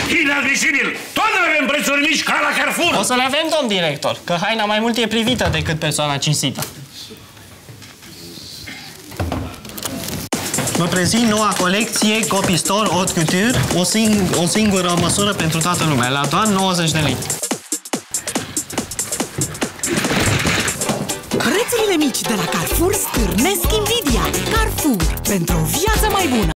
Inadmisibil! Tot nu avem prețuri mici ca la Carrefour! O să le avem, domn director, că haina mai mult e privită decât persoana cinstită. Vă prezint noua colecție Copy Store Haute Couture, o singură măsură pentru toată lumea, la doar 90 de lei. Prețurile mici de la Carrefour stârnesc invidia. Carrefour, pentru o viață mai bună!